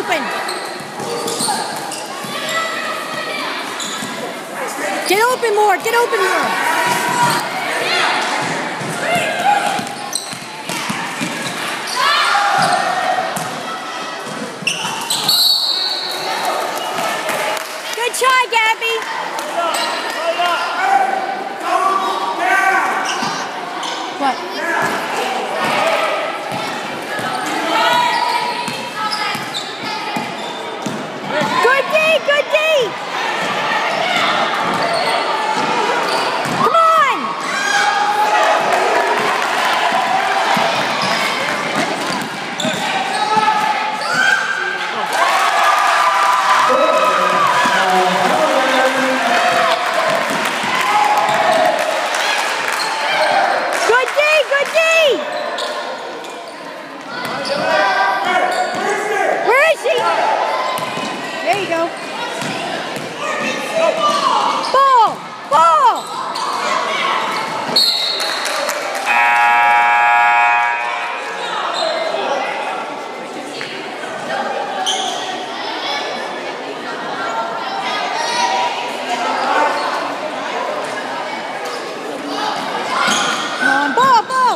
open. Get open more. Get open more. Good try, Gabby. What? Good D, good D. Come on. Good D, good D. Where is she? There you go. Ball! Ball! Come on, ball, ball!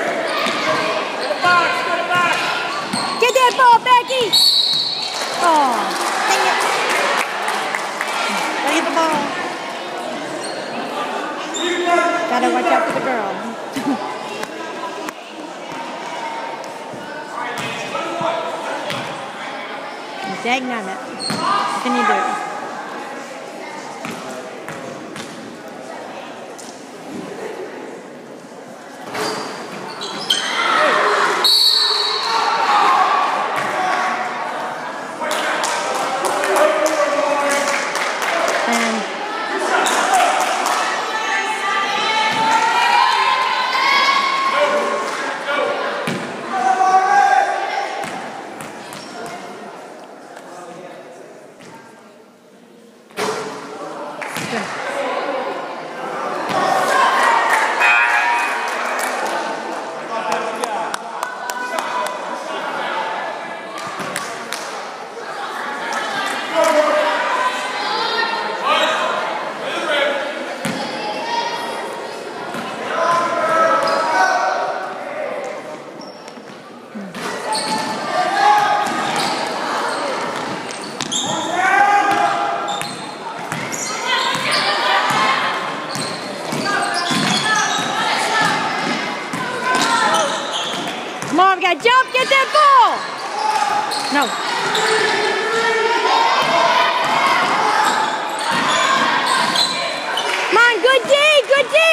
Get that ball, Becky! Oh, dang it. Gotta get the ball. Gotta watch out for the girl. Dang on it. What can you do? Come on, we gotta jump, get that ball! No. Come on, good D, good D!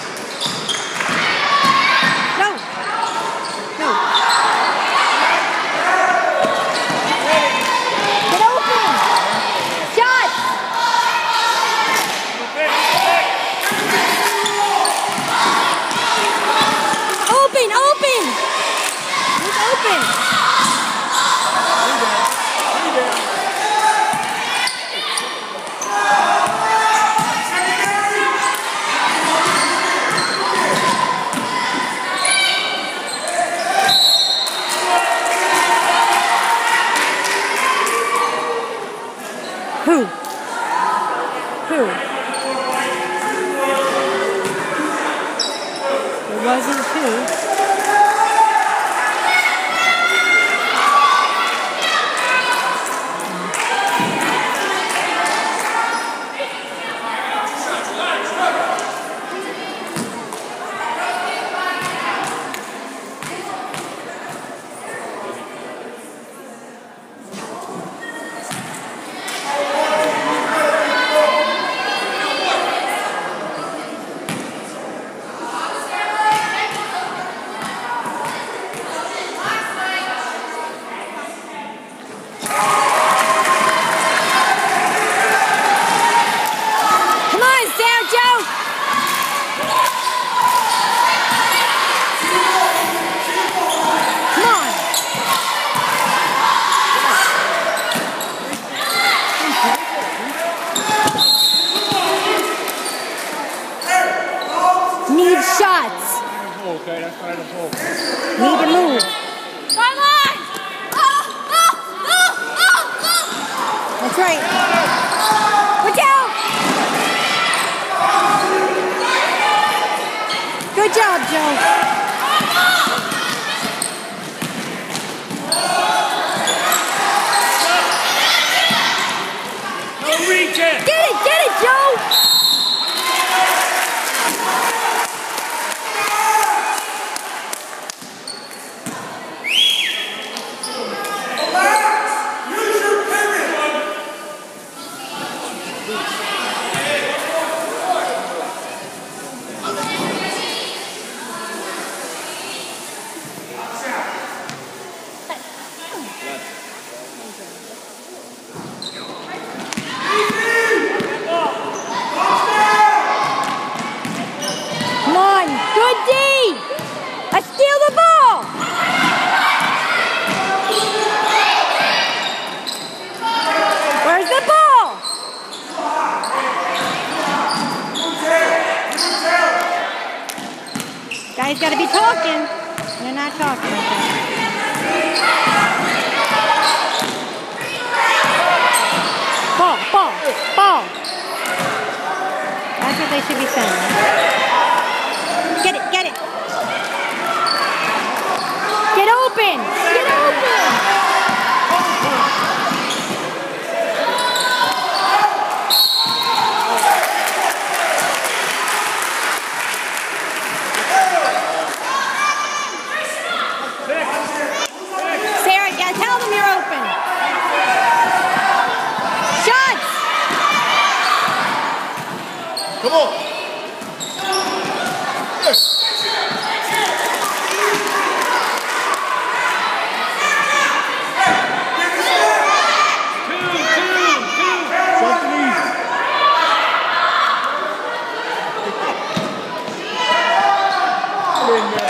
No. No. Get open! Shot! Open, open! Open. Who? It wasn't who. Okay, that's right up home. Need to move. Ballman! Oh! he's got to be talking. They're not talking. Ball, ball, ball. That's what they should be saying. Get it, get it. Get open, get open. Sarah, you gotta tell them you're open. Shots! Come on. Yes. Something easy.